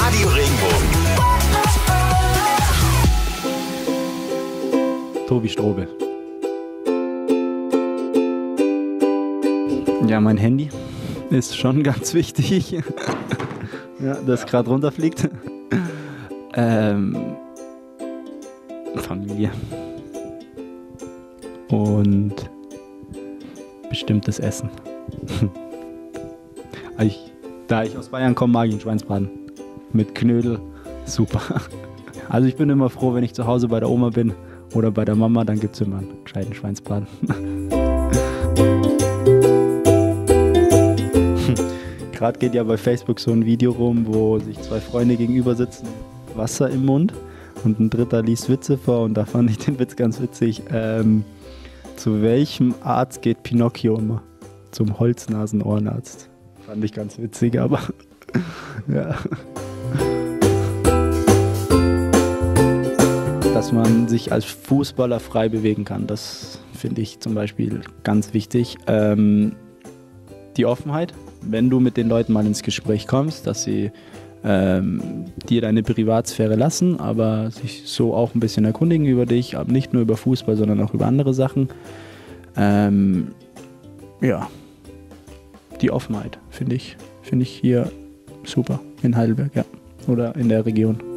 Radio Regenbogen. Tobi Strobel. Ja, mein Handy ist schon ganz wichtig. Ja, das gerade runterfliegt. Familie. Und bestimmtes Essen. Da ich aus Bayern komme, mag ich einen Schweinsbraten. Mit Knödel. Super. Also ich bin immer froh, wenn ich zu Hause bei der Oma bin oder bei der Mama, dann gibt es immer einen gescheiten Schweinsbraten. Gerade geht ja bei Facebook so ein Video rum, wo sich zwei Freunde gegenüber sitzen, Wasser im Mund und ein dritter liest Witze vor und da fand ich den Witz ganz witzig. Zu welchem Arzt geht Pinocchio immer? Zum Holznasen-Ohrenarzt. Fand ich ganz witzig, aber ja. Dass man sich als Fußballer frei bewegen kann, das finde ich zum Beispiel ganz wichtig. Die Offenheit, wenn du mit den Leuten mal ins Gespräch kommst, dass sie dir deine Privatsphäre lassen, aber sich so auch ein bisschen erkundigen über dich, aber nicht nur über Fußball, sondern auch über andere Sachen. Ja, die Offenheit finde ich hier super in Heidelberg, ja, oder in der Region.